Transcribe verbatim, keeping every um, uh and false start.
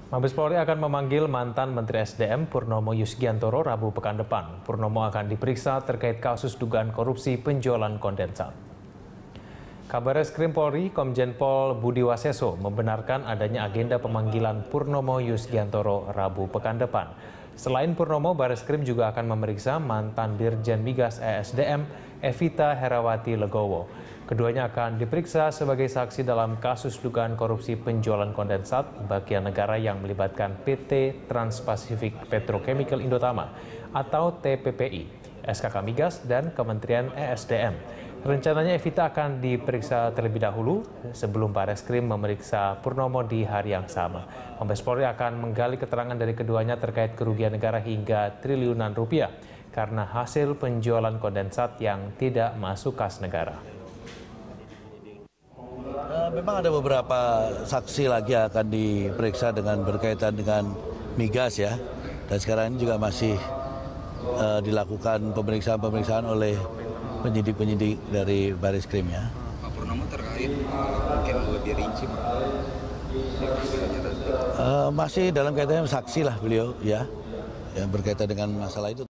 Mabes Polri akan memanggil mantan Menteri S D M Purnomo Yusgiantoro Rabu pekan depan. Purnomo akan diperiksa terkait kasus dugaan korupsi penjualan kondensat. Kabareskrim Polri, Komjen Pol Budi Waseso membenarkan adanya agenda pemanggilan Purnomo Yusgiantoro Rabu pekan depan. Selain Purnomo, Bareskrim juga akan memeriksa mantan Dirjen Migas E S D M Evita Herawati Legowo. Keduanya akan diperiksa sebagai saksi dalam kasus dugaan korupsi penjualan kondensat bagian negara yang melibatkan P T Trans-Pacific Petrochemical Indotama atau T P P I, S K K Migas, dan Kementerian E S D M. Rencananya Evita akan diperiksa terlebih dahulu sebelum Bareskrim memeriksa Purnomo di hari yang sama. Mabes Polri akan menggali keterangan dari keduanya terkait kerugian negara hingga triliunan rupiah karena hasil penjualan kondensat yang tidak masuk kas negara. Memang ada beberapa saksi lagi yang akan diperiksa dengan berkaitan dengan migas ya. Dan sekarang ini juga masih uh, dilakukan pemeriksaan-pemeriksaan oleh penyidik-penyidik dari Bareskrim ya. Pak Purnomo terkait mungkin lebih rinci Pak? Uh, masih dalam kaitannya saksi lah beliau ya, yang berkaitan dengan masalah itu.